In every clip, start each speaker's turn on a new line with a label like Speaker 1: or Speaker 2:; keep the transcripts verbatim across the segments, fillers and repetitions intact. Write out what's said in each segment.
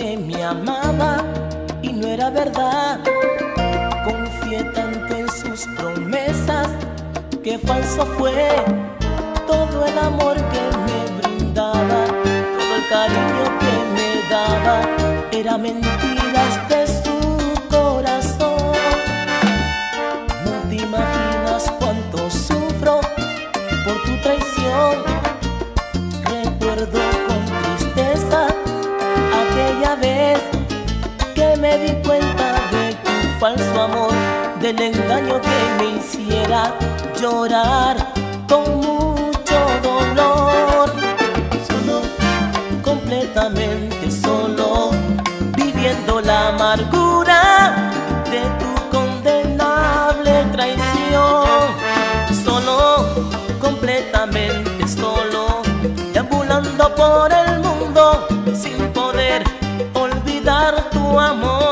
Speaker 1: que me amaba y no era verdad. Confié tanto en sus promesas que falso fue todo el amor que me brindaba, todo el cariño que me daba, era mentiras de su corazón. No te imaginas cuánto sufro por tu traición. Recuerdo con tristeza aquella vez que me di cuenta de tu falso amor, del engaño que me hiciera llorar con mucho dolor. Solo, completamente solo, viviendo la amargura de tu condenable traición. Solo, completamente solo, deambulando por el mundo sin poder olvidar tu amor.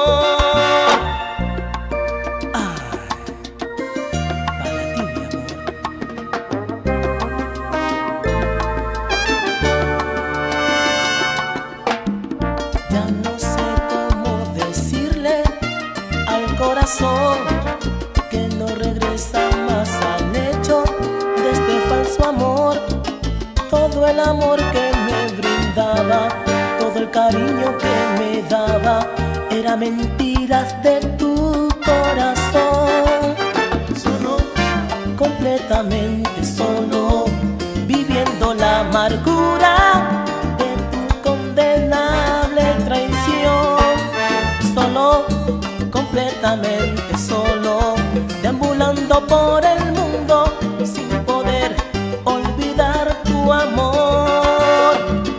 Speaker 1: Que no regresa más al lecho de este falso amor. Todo el amor que me brindaba, todo el cariño que me daba, era mentiras de tu corazón. Solo, completamente solo, viviendo la amargura de tu condenable traición. Solo, completamente solo, deambulando por el mundo sin poder olvidar tu amor.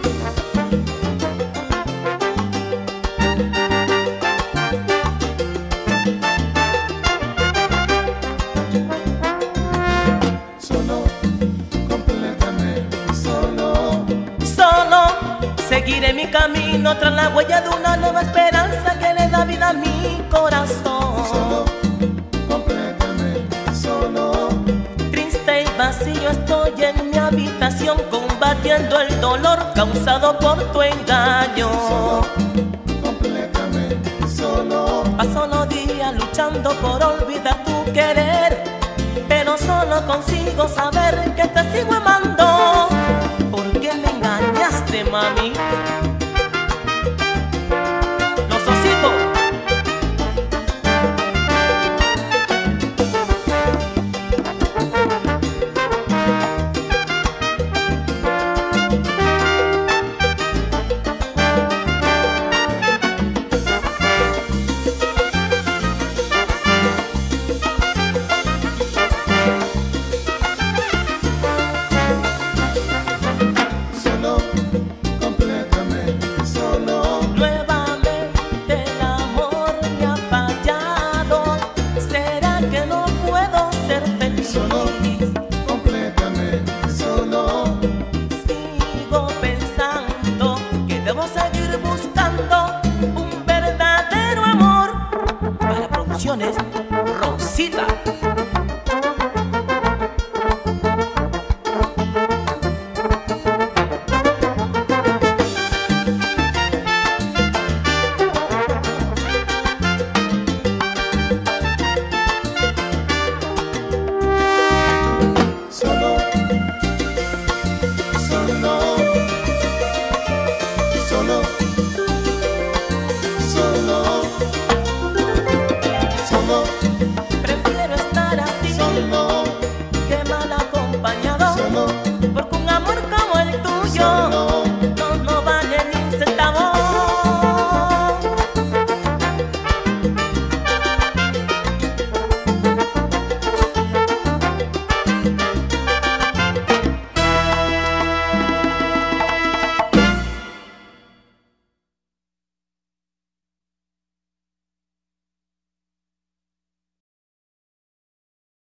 Speaker 1: Solo, completamente solo, solo, seguiré mi camino tras la huella de una nueva esperanza que le da vida a mi corazón. Solo, completamente solo, triste y vacío estoy en mi habitación, combatiendo el dolor causado por tu engaño. Solo, completamente solo, paso los días luchando por olvidar tu querer, pero solo consigo saber que te sigo amando. ¿Por qué me engañaste, mami?